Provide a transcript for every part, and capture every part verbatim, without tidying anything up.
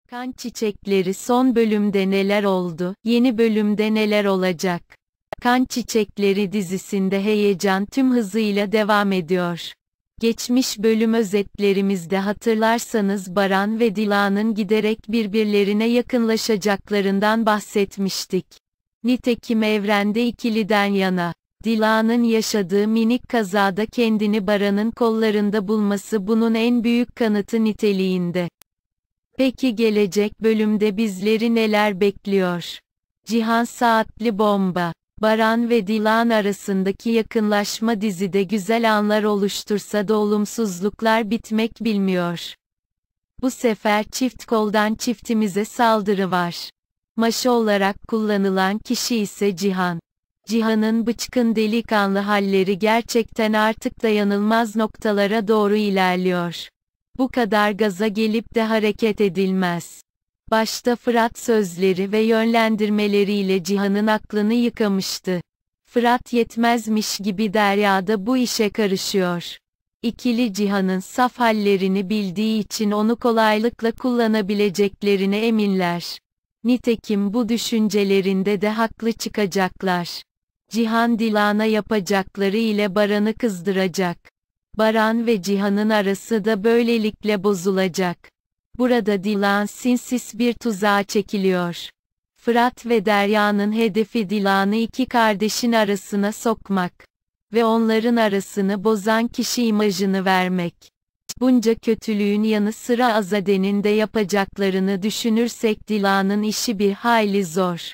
Kan Çiçekleri son bölümde neler oldu, yeni bölümde neler olacak? Kan Çiçekleri dizisinde heyecan tüm hızıyla devam ediyor. Geçmiş bölüm özetlerimizde hatırlarsanız Baran ve Dila'nın giderek birbirlerine yakınlaşacaklarından bahsetmiştik. Nitekim evrende ikiliden yana. Dila'nın yaşadığı minik kazada kendini Baran'ın kollarında bulması bunun en büyük kanıtı niteliğinde. Peki gelecek bölümde bizleri neler bekliyor? Cihan Saatli bomba. Baran ve Dilan arasındaki yakınlaşma dizide güzel anlar oluştursa da olumsuzluklar bitmek bilmiyor. Bu sefer çift koldan çiftimize saldırı var. Maşa olarak kullanılan kişi ise Cihan. Cihan'ın bıçkın delikanlı halleri gerçekten artık dayanılmaz noktalara doğru ilerliyor. Bu kadar gaza gelip de hareket edilmez. Başta Fırat sözleri ve yönlendirmeleriyle Cihan'ın aklını yıkamıştı. Fırat yetmezmiş gibi Derya da bu işe karışıyor. İkili Cihan'ın saf hallerini bildiği için onu kolaylıkla kullanabileceklerine eminler. Nitekim bu düşüncelerinde de haklı çıkacaklar. Cihan Dilan'a yapacakları ile Baran'ı kızdıracak. Baran ve Cihan'ın arası da böylelikle bozulacak. Burada Dilan sinsiz bir tuzağa çekiliyor. Fırat ve Derya'nın hedefi Dilan'ı iki kardeşin arasına sokmak. Ve onların arasını bozan kişi imajını vermek. Bunca kötülüğün yanı sıra Azade'nin de yapacaklarını düşünürsek Dilan'ın işi bir hayli zor.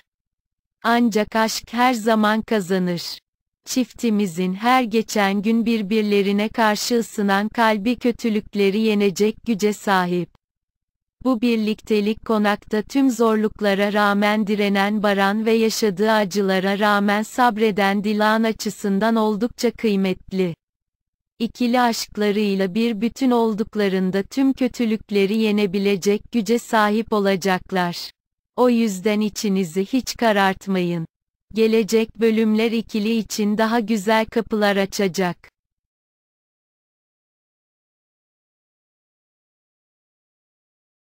Ancak aşk her zaman kazanır. Çiftimizin her geçen gün birbirlerine karşı ısınan kalbi kötülükleri yenecek güce sahip. Bu birliktelik konakta tüm zorluklara rağmen direnen Baran ve yaşadığı acılara rağmen sabreden Dilan açısından oldukça kıymetli. İkili aşklarıyla bir bütün olduklarında tüm kötülükleri yenebilecek güce sahip olacaklar. O yüzden içinizi hiç karartmayın. Gelecek bölümler ikili için daha güzel kapılar açacak.